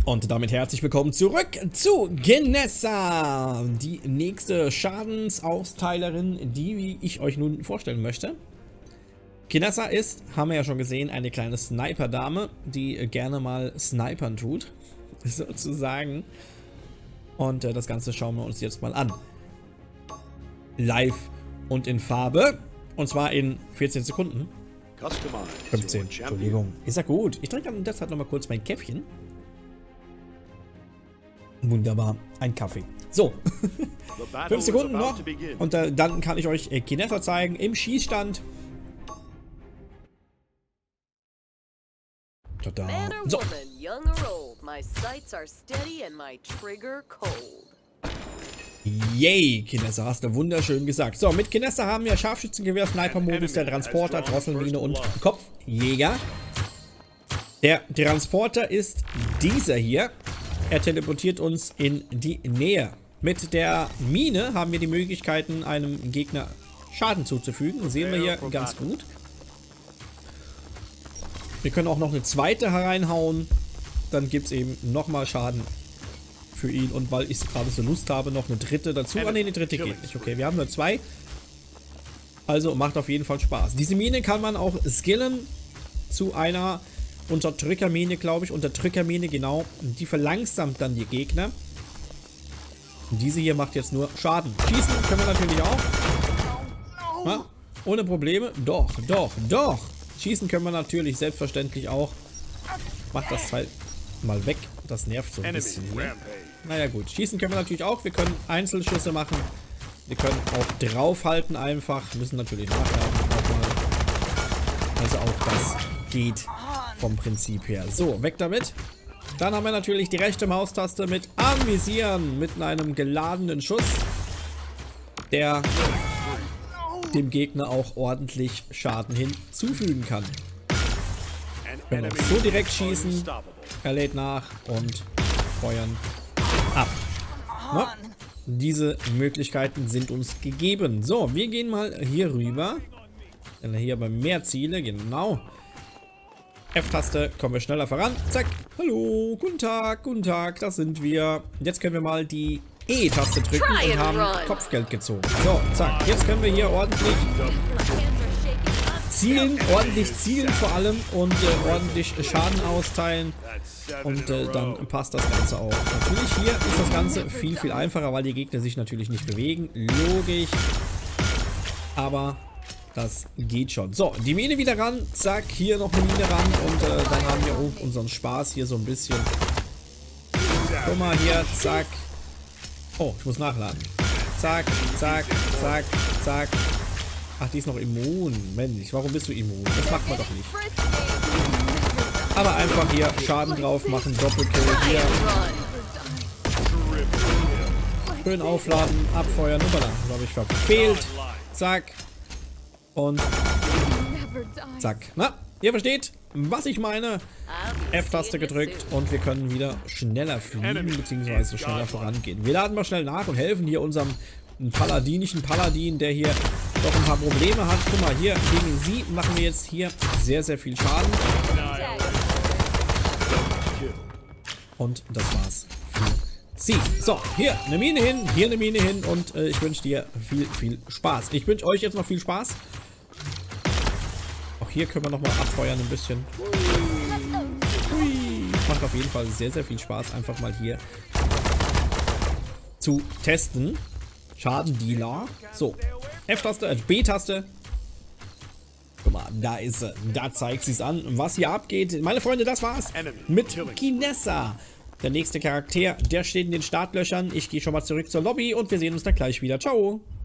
Und damit herzlich willkommen zurück zu Kinessa, die nächste Schadensausteilerin, die ich euch nun vorstellen möchte. Kinessa ist, haben wir ja schon gesehen, eine kleine Sniper-Dame, die gerne mal snipern tut, sozusagen. Und das Ganze schauen wir uns jetzt mal an. Live und in Farbe, und zwar in 14 Sekunden. 15, Entschuldigung. Ist ja gut. Ich trinke deshalb nochmal kurz mein Käffchen. Wunderbar, ein Kaffee. So, 5 Sekunden noch und dann kann ich euch Kinessa zeigen im Schießstand. Tada. So. Yay, Kinessa, hast du wunderschön gesagt. So, mit Kinessa haben wir Scharfschützengewehr, Sniper-Modus, der Transporter, Drosselmine und Kopfjäger. Der Transporter ist dieser hier. Er teleportiert uns in die Nähe. Mit der Mine haben wir die Möglichkeiten, einem Gegner Schaden zuzufügen. Das sehen wir hier ganz gut. Wir können auch noch eine zweite hereinhauen. Dann gibt es eben nochmal Schaden für ihn. Und weil ich gerade so Lust habe, noch eine dritte dazu. Ah ne, die dritte geht nicht. Okay, wir haben nur zwei. Also macht auf jeden Fall Spaß. Diese Mine kann man auch skillen zu einer Unterdrückermine, glaube ich. Unterdrückermine, genau. Die verlangsamt dann die Gegner. Und diese hier macht jetzt nur Schaden. Schießen können wir natürlich auch. Na, ohne Probleme. Doch. Schießen können wir natürlich selbstverständlich auch. Macht das Teil mal weg. Das nervt so ein bisschen. Naja gut. Schießen können wir natürlich auch. Wir können Einzelschüsse machen. Wir können auch draufhalten einfach. Müssen natürlich nachladen. Also auch das geht vom Prinzip her. So, weg damit. Dann haben wir natürlich die rechte Maustaste mit Anvisieren, mit einem geladenen Schuss, der dem Gegner auch ordentlich Schaden hinzufügen kann. Wir können auch so direkt schießen. Er lädt nach und feuern ab. Na, diese Möglichkeiten sind uns gegeben. So, wir gehen mal hier rüber. Denn hier bei mehr Ziele, genau. F-Taste, kommen wir schneller voran. Zack. Hallo, guten Tag, das sind wir. Jetzt können wir mal die E-Taste drücken und haben Kopfgeld gezogen. So, zack. Jetzt können wir hier ordentlich zielen vor allem und ordentlich Schaden austeilen. Und dann passt das Ganze auch. Natürlich hier ist das Ganze viel einfacher, weil die Gegner sich natürlich nicht bewegen. Logisch. Aber das geht schon. So, die Mine wieder ran. Zack, hier noch eine Mine ran. Und dann haben wir auch unseren Spaß hier so ein bisschen. Guck mal hier, zack. Oh, ich muss nachladen. Zack. Ach, die ist noch immun. Mensch, warum bist du immun? Das macht man doch nicht. Aber einfach hier Schaden drauf machen. Doppelkill hier. Schön aufladen, abfeuern. Hoppala, habe ich verfehlt. Zack. Und zack. Na, ihr versteht, was ich meine. F-Taste gedrückt und wir können wieder schneller fliegen, beziehungsweise schneller vorangehen. Wir laden mal schnell nach und helfen hier unserem Paladin, der hier doch ein paar Probleme hat. Guck mal, hier gegen sie machen wir jetzt hier sehr viel Schaden. Und das war's für sie. So, hier eine Mine hin, hier eine Mine hin und ich wünsche dir viel Spaß. Ich wünsche euch jetzt noch viel Spaß. Auch hier können wir nochmal abfeuern ein bisschen. Hui. Macht auf jeden Fall sehr viel Spaß, einfach mal hier zu testen. Schadendealer. So, F-Taste, B-Taste. Guck mal, da ist sie. Da zeigt sie es an, was hier abgeht. Meine Freunde, das war's mit Kinessa. Der nächste Charakter, der steht in den Startlöchern. Ich gehe schon mal zurück zur Lobby und wir sehen uns dann gleich wieder. Ciao.